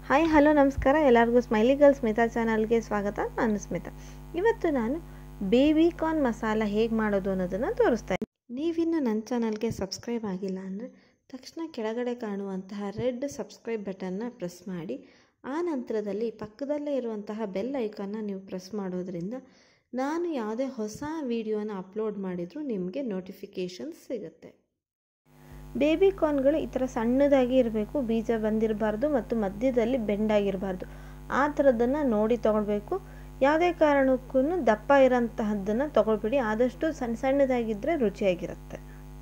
Hi hello ನಮಸ್ಕಾರ ಎಲ್ಲರಿಗೂ smiley girl Smita ಚಾನಲ್ಗೆ ಸ್ವಾಗತ. ನಾನು ಸ್ಮಿತಾ. ಇವತ್ತು ನಾನು ಬೇಬಿ ಕಾರ್ನ್ ಮಸಾಲ ಹೇಗೆ ಮಾಡೋದು ಅನ್ನೋದನ್ನು ತೋರಿಸ್ತಾ ಇದ್ದೀನಿ. ನೀವಿನ್ನು ನನ್ನ ಚಾನಲ್ಗೆ ಸಬ್ಸ್ಕ್ರೈಬ್ ಆಗಿಲ್ಲ ಅಂದರೆ ತಕ್ಷಣ ಕೆಳಗಡೆ ಕಾಣುವಂತಹ ರೆಡ್ ಸಬ್ಸ್ಕ್ರೈಬ್ ಬಟನ್ನ ಪ್ರೆಸ್ ಮಾಡಿ, ಆ ನಂತರದಲ್ಲಿ ಪಕ್ಕದಲ್ಲೇ ಇರುವಂತಹ ಬೆಲ್ ಐಕಾನ್ನ ನೀವು ಪ್ರೆಸ್ ಮಾಡೋದ್ರಿಂದ ನಾನು ಯಾವುದೇ ಹೊಸ ವಿಡಿಯೋನ ಅಪ್ಲೋಡ್ ಮಾಡಿದರೂ ನಿಮಗೆ ನೋಟಿಫಿಕೇಷನ್ಸ್ ಸಿಗುತ್ತೆ. ಬೇಬಿ ಕಾರ್ನ್ಗಳು ಈ ಥರ ಸಣ್ಣದಾಗಿ ಇರಬೇಕು, ಬೀಜ ಬಂದಿರಬಾರ್ದು ಮತ್ತು ಮಧ್ಯದಲ್ಲಿ ಬೆಂಡಾಗಿರಬಾರ್ದು. ಆ ಥರದ್ದನ್ನು ನೋಡಿ ತೊಗೊಳ್ಬೇಕು. ಯಾವುದೇ ಕಾರಣಕ್ಕೂ ದಪ್ಪ ಇರೋಂತಹದ್ದನ್ನು ತೊಗೊಳ್ಬೇಡಿ. ಆದಷ್ಟು ಸಣ್ಣದಾಗಿದ್ದರೆ ರುಚಿಯಾಗಿರುತ್ತೆ.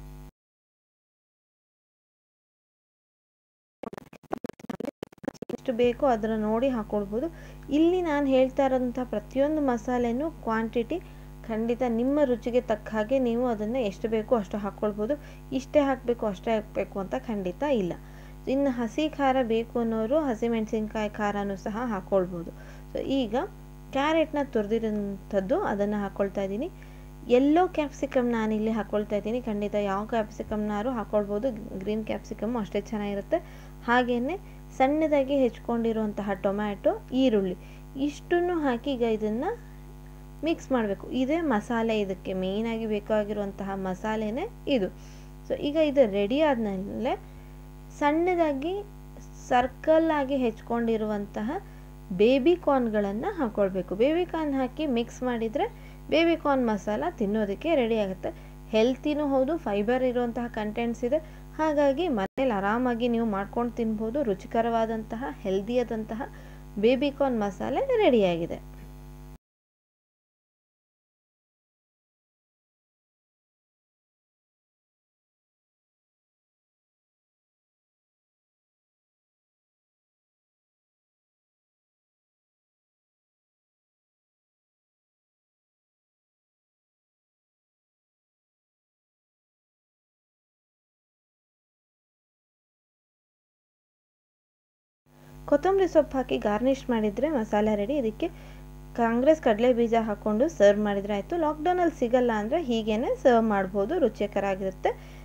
ಎಷ್ಟು ಬೇಕೋ ಅದನ್ನು ನೋಡಿ ಹಾಕ್ಕೊಳ್ಬೋದು. ಇಲ್ಲಿ ನಾನು ಹೇಳ್ತಾ ಇರೋಂಥ ಪ್ರತಿಯೊಂದು ಮಸಾಲೆನೂ ಕ್ವಾಂಟಿಟಿ ಖಂಡಿತ ನಿಮ್ಮ ರುಚಿಗೆ ತಕ್ಕ ಹಾಗೆ ನೀವು ಅದನ್ನು ಎಷ್ಟು ಬೇಕೋ ಅಷ್ಟು ಹಾಕ್ಕೊಳ್ಬೋದು. ಇಷ್ಟೇ ಹಾಕಬೇಕು ಅಷ್ಟೇ ಹಾಕಬೇಕು ಅಂತ ಖಂಡಿತ ಇಲ್ಲ. ಇನ್ನು ಹಸಿ ಖಾರ ಬೇಕು ಅನ್ನೋರು ಹಸಿಮೆಣಸಿನ್ಕಾಯಿ ಖಾರನೂ ಸಹ ಹಾಕ್ಕೊಳ್ಬೋದು. ಸೊ ಈಗ ಕ್ಯಾರೆಟ್ನ ತುರಿದಿರೋಂಥದ್ದು ಅದನ್ನು ಹಾಕ್ಕೊಳ್ತಾ ಇದ್ದೀನಿ. ಎಲ್ಲೋ ಕ್ಯಾಪ್ಸಿಕಮ್ ನಾನಿಲ್ಲಿ ಹಾಕ್ಕೊಳ್ತಾ ಇದ್ದೀನಿ. ಖಂಡಿತ ಯಾವ ಕ್ಯಾಪ್ಸಿಕಮ್ನಾರು ಹಾಕ್ಕೊಳ್ಬೋದು. ಗ್ರೀನ್ ಕ್ಯಾಪ್ಸಿಕಮ್ಮು ಅಷ್ಟೇ ಚೆನ್ನಾಗಿರುತ್ತೆ. ಹಾಗೆಯೇ ಸಣ್ಣದಾಗಿ ಹೆಚ್ಕೊಂಡಿರುವಂತಹ ಟೊಮ್ಯಾಟೊ, ಈರುಳ್ಳಿ ಇಷ್ಟನ್ನು ಹಾಕಿ ಈಗ ಇದನ್ನು ಮಿಕ್ಸ್ ಮಾಡಬೇಕು. ಇದೇ ಮಸಾಲೆ, ಇದಕ್ಕೆ ಮೇಯ್ನಾಗಿ ಬೇಕಾಗಿರುವಂತಹ ಮಸಾಲೆನೇ ಇದು. ಸೊ ಈಗ ಇದು ರೆಡಿ ಆದಮೇಲೆ ಸಣ್ಣದಾಗಿ ಸರ್ಕಲ್ ಆಗಿ ಹೆಚ್ಕೊಂಡಿರುವಂತಹ ಬೇಬಿ ಕಾರ್ನ್ಗಳನ್ನು ಹಾಕ್ಕೊಳ್ಬೇಕು. ಬೇಬಿ ಕಾರ್ನ್ ಹಾಕಿ ಮಿಕ್ಸ್ ಮಾಡಿದರೆ ಬೇಬಿ ಕಾರ್ನ್ ಮಸಾಲ ತಿನ್ನೋದಕ್ಕೆ ರೆಡಿ ಆಗುತ್ತೆ. ಹೆಲ್ತಿನೂ ಹೌದು, ಫೈಬರ್ ಇರುವಂತಹ ಕಂಟೆಂಟ್ಸ್ ಇದೆ. ಹಾಗಾಗಿ ಮನೇಲಿ ಆರಾಮಾಗಿ ನೀವು ಮಾಡ್ಕೊಂಡು ತಿನ್ಬೋದು. ರುಚಿಕರವಾದಂತಹ ಹೆಲ್ದಿಯಾದಂತಹ ಬೇಬಿ ಕಾರ್ನ್ ಮಸಾಲೆ ರೆಡಿಯಾಗಿದೆ. ಕೊತ್ತಂಬರಿ ಸೊಪ್ಪು ಹಾಕಿ ಗಾರ್ನಿಷ್ ಮಾಡಿದರೆ ಮಸಾಲೆ ರೆಡಿ. ಇದಕ್ಕೆ ಕಾಂಗ್ರೆಸ್ ಕಡಲೆ ಬೀಜ ಹಾಕ್ಕೊಂಡು ಸರ್ವ್ ಮಾಡಿದರೆ ಆಯಿತು. ಲಾಕ್ಡೌನಲ್ಲಿ ಸಿಗಲ್ಲ ಅಂದರೆ ಹೀಗೇ ಸರ್ವ್ ಮಾಡ್ಬೋದು, ರುಚಿಕರ ಆಗಿರುತ್ತೆ.